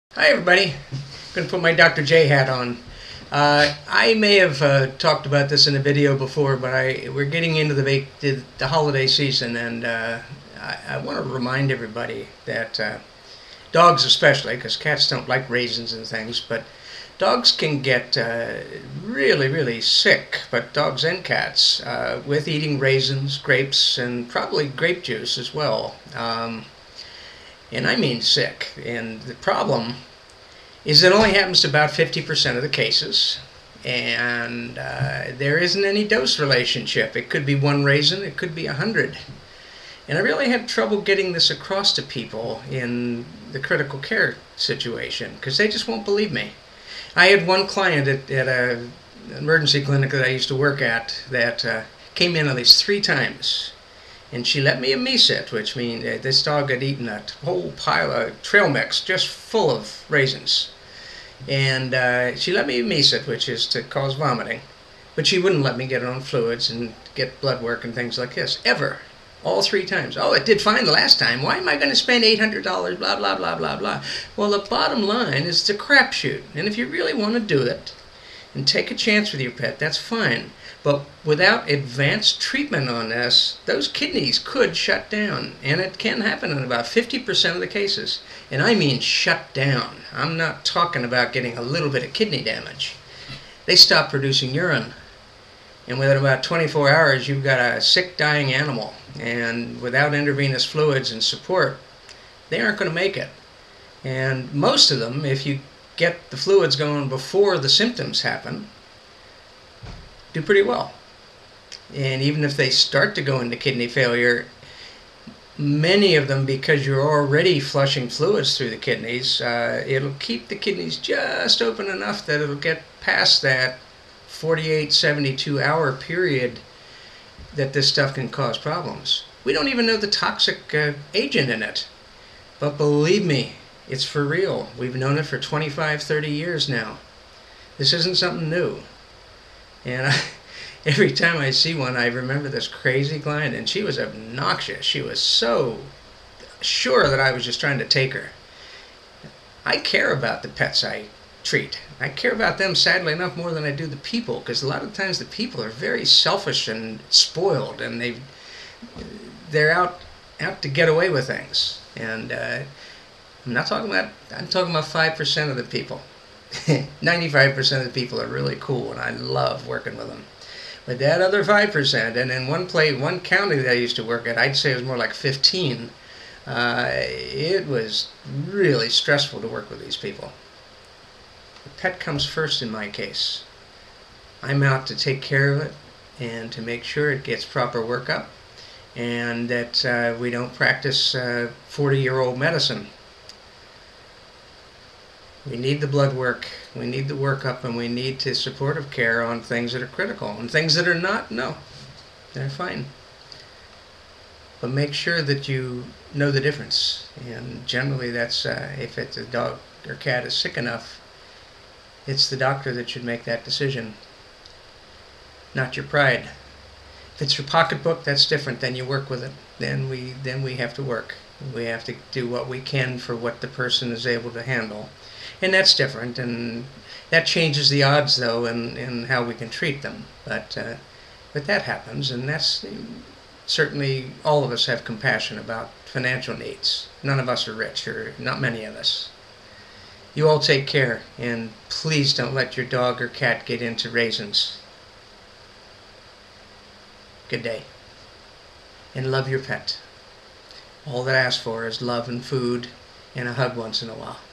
Hi everybody, I'm going to put my Dr. J hat on. I may have talked about this in a video before, but we're getting into the holiday season, and I want to remind everybody that dogs especially, because cats don't like raisins and things, but dogs can get really sick, but dogs and cats, with eating raisins, grapes, and probably grape juice as well. And I mean sick. And the problem is it only happens to about 50% of the cases, and there isn't any dose relationship. It could be one raisin, it could be 100. And I really had trouble getting this across to people in the critical care situation, because they just won't believe me. I had one client at an emergency clinic that I used to work at that came in at least 3 times. And she let me amiss it, which means this dog had eaten a whole pile of trail mix just full of raisins. And she let me amiss it, which is to cause vomiting. But she wouldn't let me get it on fluids and get blood work and things like this, ever. All 3 times. Oh, it did fine the last time. Why am I going to spend $800, blah, blah, blah, blah, blah. Well, the bottom line is it's a crapshoot. And if you really want to do it and take a chance with your pet, that's fine. But without advanced treatment on this, those kidneys could shut down. And it can happen in about 50% of the cases. And I mean shut down. I'm not talking about getting a little bit of kidney damage. They stop producing urine. And within about 24 hours, you've got a sick, dying animal. And without intravenous fluids and support, they aren't going to make it. And most of them, if you get the fluids going before the symptoms happen, do pretty well. And even if they start to go into kidney failure, many of them, because you're already flushing fluids through the kidneys, it'll keep the kidneys just open enough that it'll get past that 48, 72 hour period that this stuff can cause problems. We don't even know the toxic agent in it. But believe me, it's for real. We've known it for 25, 30 years now. This isn't something new. And every time I see one, I remember this crazy client, and she was obnoxious. She was so sure that I was just trying to take her. I care about the pets I treat. I care about them, sadly enough, more than I do the people, because a lot of times the people are very selfish and spoiled, and they're out to get away with things. And I'm talking about 5% of the people. 95% of the people are really cool, and I love working with them. But that other 5%, and in one county that I used to work at, I'd say it was more like 15, it was really stressful to work with these people. The pet comes first in my case. I'm out to take care of it and to make sure it gets proper workup, and that we don't practice 40-year-old medicine. We need the blood work, we need the workup, and we need the supportive care on things that are critical. And things that are not, no, they're fine. But make sure that you know the difference. And generally that's, if it's a dog or cat is sick enough, it's the doctor that should make that decision, not your pride. If it's your pocketbook, that's different. Then you work with it. Then we have to work. We have to do what we can for what the person is able to handle. And that's different, and that changes the odds, though, in how we can treat them. But that happens, and that's certainly, all of us have compassion about financial needs. None of us are rich, or not many of us. You all take care, and please don't let your dog or cat get into raisins. Good day. And love your pet. All that I ask for is love and food and a hug once in a while.